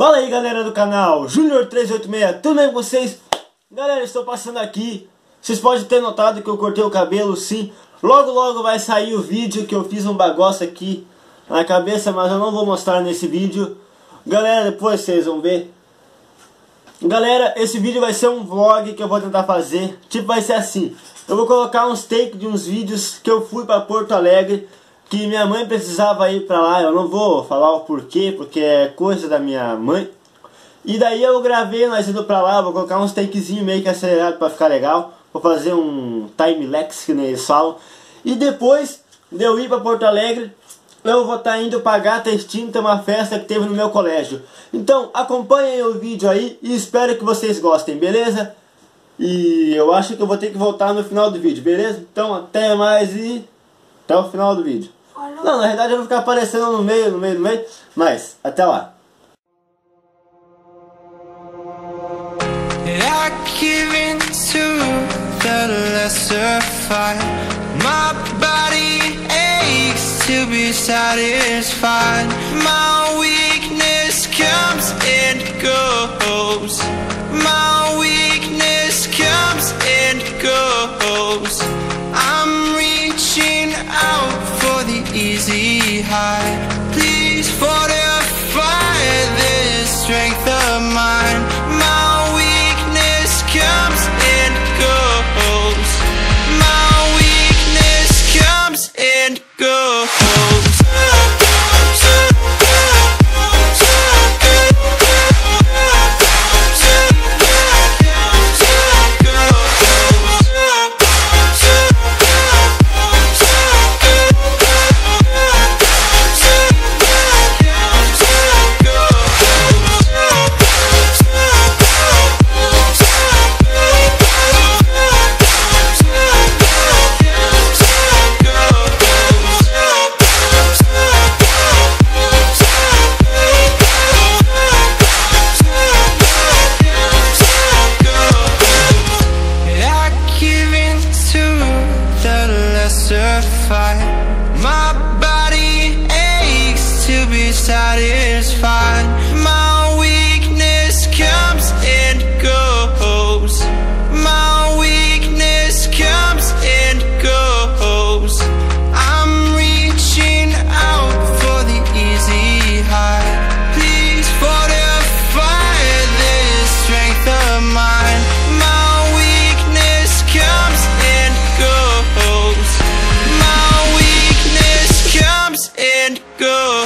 Fala aí galera do canal Junior 386, tudo bem com vocês? Galera, estou passando aqui. Vocês podem ter notado que eu cortei o cabelo, sim. Logo vai sair o vídeo que eu fiz um bagoço aqui na cabeça, mas eu não vou mostrar nesse vídeo. Galera, depois vocês vão ver. Galera, esse vídeo vai ser um vlog que eu vou tentar fazer. Tipo, vai ser assim. Eu vou colocar uns takes de uns vídeos que eu fui para Porto Alegre, que minha mãe precisava ir pra lá. Eu não vou falar o porquê, porque é coisa da minha mãe. E daí eu gravei nós indo pra lá. Vou colocar uns takezinhos meio que acelerados pra ficar legal. Vou fazer um time-lapse, que nem eles falam. E depois de eu ir pra Porto Alegre, eu vou estar indo pra Gata Extinta, uma festa que teve no meu colégio. Então acompanhem o vídeo aí e espero que vocês gostem, beleza? E eu acho que eu vou ter que voltar no final do vídeo, beleza? Então até mais e até o final do vídeo. Não, na verdade eu vou ficar aparecendo no meio, mas até lá. I give in to the lesser fight. My body aches to be satisfied. My weakness comes and goes. My weakness comes and goes. I'm reaching out for the easy high. Please fortify this strength of mine. My weakness comes and goes. My weakness comes and goes. My body aches to be satisfied. My weakness comes and goes. My weakness comes and goes. I'm reaching out for the easy high. Please fortify this strength of mine. My weakness comes and goes. And go.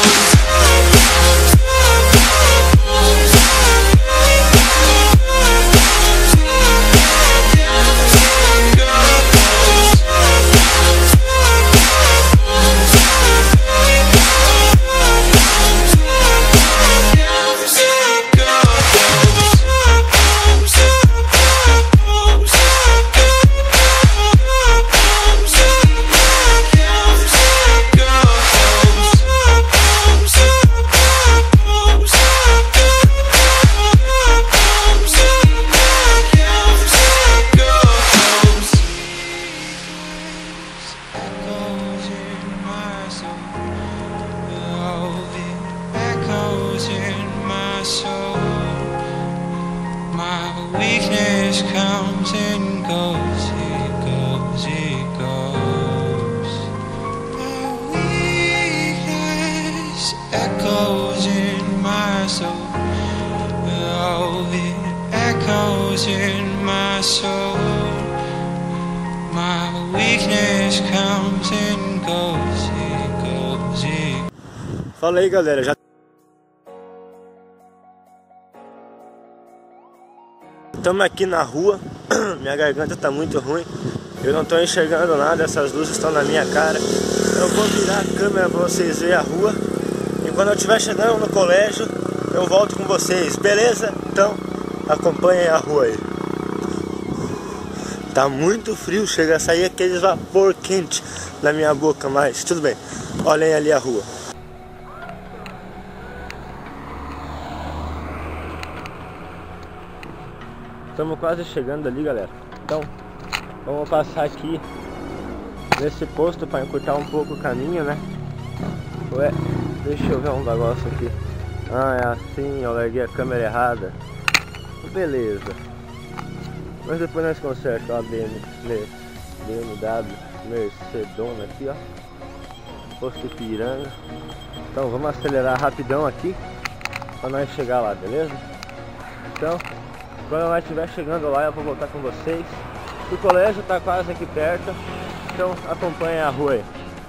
Weakness comes and goes, it goes, it goes. My weakness echoes in my soul. Oh, it echoes in my soul. My weakness comes and goes, it goes, it goes. Fala aí galera, já estamos aqui na rua. Minha garganta tá muito ruim. Eu não tô enxergando nada, essas luzes estão na minha cara. Eu vou virar a câmera para vocês verem a rua. E quando eu estiver chegando no colégio, eu volto com vocês, beleza? Então, acompanhem a rua aí. Tá muito frio, chega a sair aqueles vapor quente na minha boca, mas tudo bem. Olhem ali a rua. Estamos quase chegando ali, galera. Então, vamos passar aqui nesse posto para encurtar um pouco o caminho, né? Ué, deixa eu ver um negócio aqui. Ah, é assim, eu larguei a câmera errada. Beleza. Mas depois nós consertamos a BMW Mercedona aqui, ó. Posto Ipiranga. Então vamos acelerar rapidão aqui pra nós chegar lá, beleza? Então, quando nós estiver chegando lá eu vou voltar com vocês. O colégio tá quase aqui perto, então acompanha a rua aí.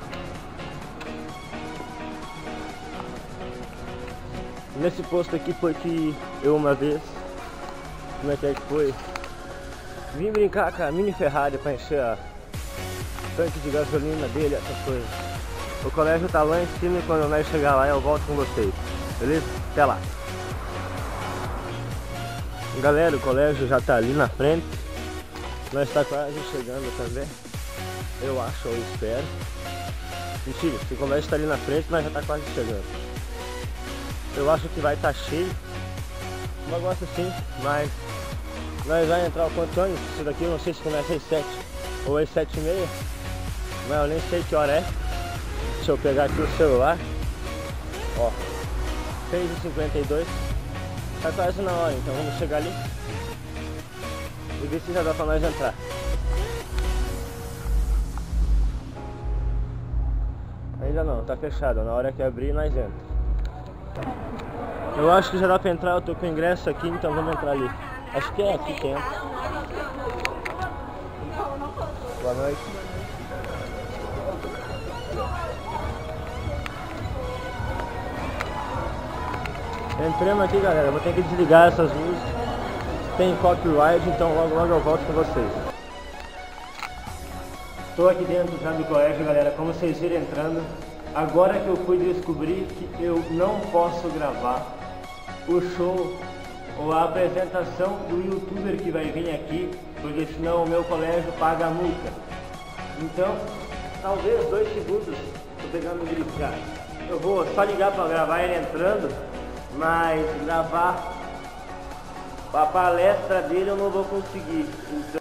Nesse posto aqui foi que eu uma vez, como é que foi? Vim brincar com a mini Ferrari para encher a tanque de gasolina dele, essas coisas. O colégio tá lá em cima e quando nós chegar lá eu volto com vocês, beleza? Até lá. Galera, o colégio já tá ali na frente. Nós tá quase chegando também. Eu acho, ou espero. Mentira, se o colégio tá ali na frente, nós já tá quase chegando. Eu acho que vai estar cheio. Um negócio assim, mas nós vamos entrar o quanto antes. Isso daqui eu não sei se começa às 7 ou às 7h30. Mas eu nem sei que hora é. Deixa eu pegar aqui o celular. Ó, 6h52. Tá quase na hora, então vamos chegar ali e ver se já dá pra nós entrar. Ainda não, tá fechado. Na hora que abrir nós entramos. Eu acho que já dá pra entrar, eu tô com o ingresso aqui, então vamos entrar ali. Acho que é aqui que entra. Boa noite. Entremos aqui, galera, vou ter que desligar essas luzes. Tem copyright, então logo eu volto com vocês. Estou aqui dentro já do colégio, galera, como vocês viram entrando. Agora que eu fui descobrir que eu não posso gravar o show ou a apresentação do youtuber que vai vir aqui, porque senão o meu colégio paga a multa. Então, talvez 2 segundos, tô pegando o grito já. Eu vou só ligar para gravar ele entrando, mas gravar a palestra dele eu não vou conseguir. Então...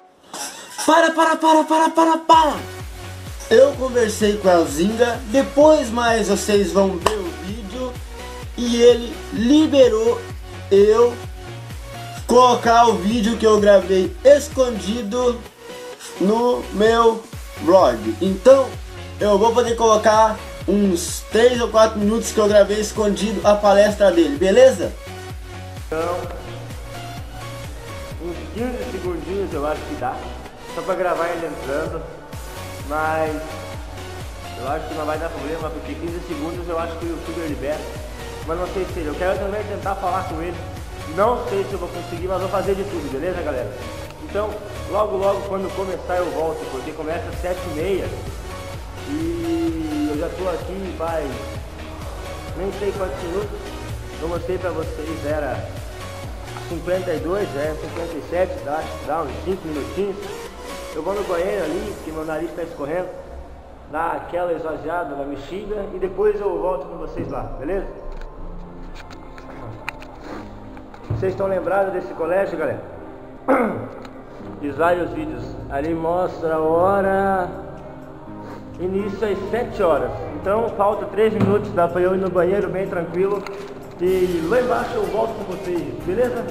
Para! Eu conversei com a Zinga, depois mais vocês vão ver o vídeo e ele liberou eu colocar o vídeo que eu gravei escondido no meu vlog. Então eu vou poder colocar uns 3 ou 4 minutos que eu gravei escondido a palestra dele, beleza? Então, uns 15 segundinhos eu acho que dá, só pra gravar ele entrando, mas eu acho que não vai dar problema, porque 15 segundos eu acho que o youtuber libera, mas não sei se ele, eu quero também tentar falar com ele, não sei se eu vou conseguir, mas vou fazer de tudo, beleza, galera? Então, logo quando começar eu volto, porque começa às 7h30 e eu já tô aqui faz nem sei quantos minutos. Eu mostrei pra vocês, era 52, 57, dá uns 5 minutinhos. Eu vou no banheiro ali, porque meu nariz tá escorrendo, dá aquela esvaziada na bexiga e depois eu volto com vocês lá, beleza? Vocês estão lembrados desse colégio, galera? Fiz vários vídeos. Ali mostra a hora, início às 7 horas. Então falta 3 minutos, dá pra eu ir no banheiro bem tranquilo. E lá embaixo eu volto com vocês, beleza?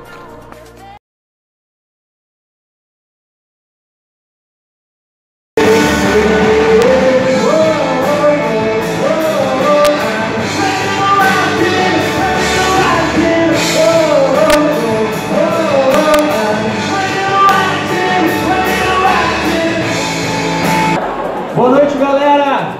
Boa noite, galera!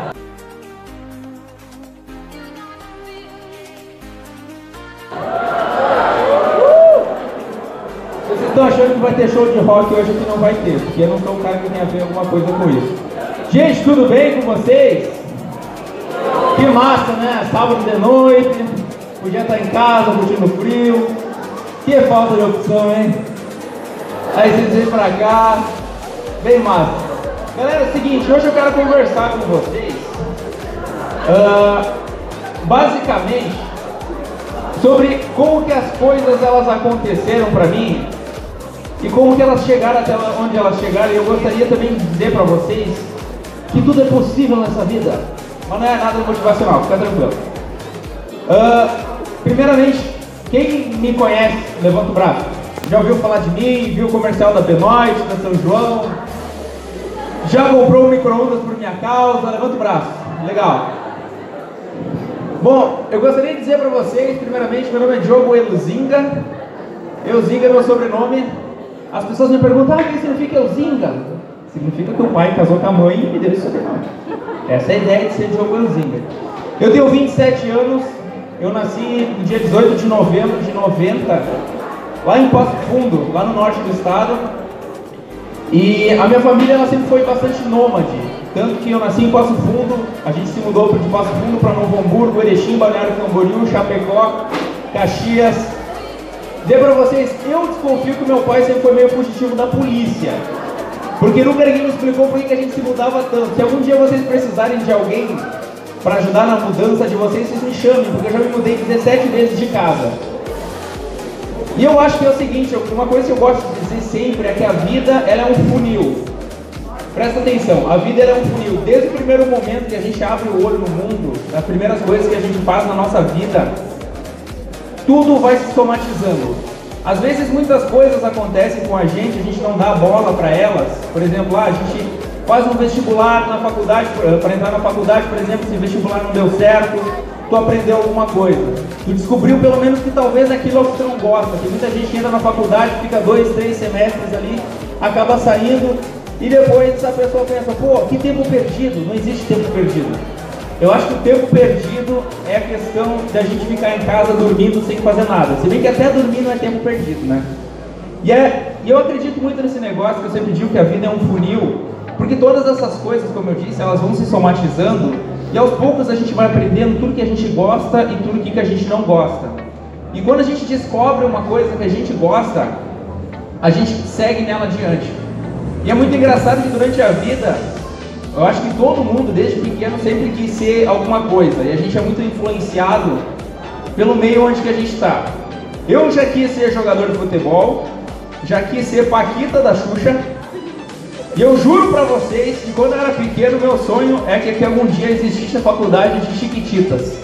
Vocês estão achando que vai ter show de rock hoje aqui? Não vai ter, porque eu não sou um cara que tem a ver alguma coisa com isso. Gente, tudo bem com vocês? Que massa, né? Sábado de noite, podia estar em casa, curtindo frio. Que falta de opção, hein? Aí vocês vêm pra cá, bem massa. Galera, é o seguinte, hoje eu quero conversar com vocês basicamente sobre como que as coisas elas aconteceram pra mim e como que elas chegaram até onde elas chegaram. E eu gostaria também de dizer pra vocês que tudo é possível nessa vida, mas não é nada motivacional, fica tranquilo. Primeiramente, quem me conhece, levanta o braço. Já ouviu falar de mim, viu o comercial da Benoit, da São João? Já comprou um micro-ondas por minha causa? Levanta o braço. Legal. Bom, eu gostaria de dizer para vocês, primeiramente, meu nome é Diogo Elzinga. Elzinga é meu sobrenome. As pessoas me perguntam, o que significa Elzinga? Significa que o pai casou com a mãe e me deu esse sobrenome. Essa é a ideia de ser Diogo Elzinga. Eu tenho 27 anos, eu nasci no dia 18 de novembro de 90, lá em Passo Fundo, lá no norte do estado. E a minha família ela sempre foi bastante nômade, tanto que eu nasci em Passo Fundo, a gente se mudou de Passo Fundo para Novo Hamburgo, Erechim, Balneário Camboriú, Chapecó, Caxias. Dizer para vocês, eu desconfio que meu pai sempre foi meio fugitivo da polícia, porque nunca ninguém me explicou por que a gente se mudava tanto. Se algum dia vocês precisarem de alguém para ajudar na mudança de vocês, vocês me chamem, porque eu já me mudei 17 vezes de casa. E eu acho que é o seguinte, uma coisa que eu gosto de dizer sempre é que a vida ela é um funil. Presta atenção, a vida ela é um funil. Desde o primeiro momento que a gente abre o olho no mundo, as primeiras coisas que a gente faz na nossa vida, tudo vai se somatizando. Às vezes muitas coisas acontecem com a gente não dá bola para elas. Por exemplo, a gente faz um vestibular na faculdade, para entrar na faculdade, por exemplo, se o vestibular não deu certo, tu aprendeu alguma coisa. Tu descobriu pelo menos que talvez aquilo é o que tu não gosta. Tem muita gente que entra na faculdade, fica 2, 3 semestres ali, acaba saindo e depois essa pessoa pensa, pô, que tempo perdido. Não existe tempo perdido. Eu acho que o tempo perdido é a questão da gente ficar em casa dormindo sem fazer nada. Se bem que até dormir não é tempo perdido, né? E eu acredito muito nesse negócio que eu sempre digo que a vida é um funil, porque todas essas coisas, como eu disse, elas vão se somatizando e aos poucos a gente vai aprendendo tudo que a gente gosta e tudo que a gente não gosta. E quando a gente descobre uma coisa que a gente gosta, a gente segue nela adiante. E é muito engraçado que durante a vida, eu acho que todo mundo, desde pequeno, sempre quis ser alguma coisa. E a gente é muito influenciado pelo meio onde que a gente está. Eu já quis ser jogador de futebol, já quis ser Paquita da Xuxa. E eu juro pra vocês que quando eu era pequeno, meu sonho é que algum dia existisse a faculdade de Chiquititas.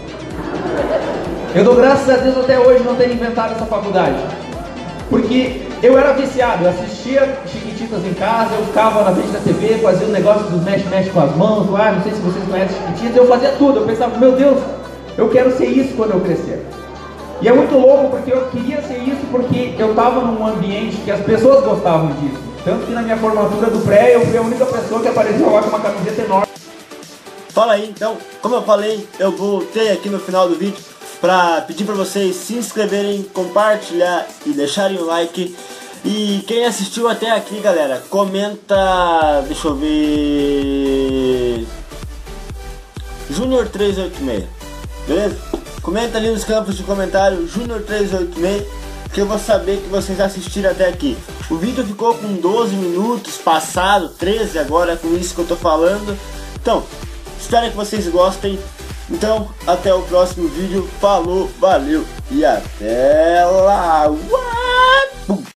Eu dou graças a Deus até hoje não ter inventado essa faculdade. Porque eu era viciado, eu assistia Chiquititas em casa, eu ficava na frente da TV, fazia um negócio dos mexe-mexe com as mãos, não sei se vocês conhecem Chiquititas, eu fazia tudo, eu pensava, meu Deus, eu quero ser isso quando eu crescer. E é muito louco porque eu queria ser isso porque eu estava num ambiente que as pessoas gostavam disso. Tanto que na minha formatura do pré, eu fui a única pessoa que apareceu lá com uma camiseta enorme. Fala aí, então, como eu falei, eu voltei aqui no final do vídeo para pedir para vocês se inscreverem, compartilhar e deixarem o like. E quem assistiu até aqui, galera, comenta, deixa eu ver, Junior 386, beleza? Comenta ali nos campos de comentário Junior 386, que eu vou saber que vocês assistiram até aqui. O vídeo ficou com 12 minutos, passado 13 agora com isso que eu tô falando. Então, espero que vocês gostem. Então, até o próximo vídeo. Falou, valeu e até lá.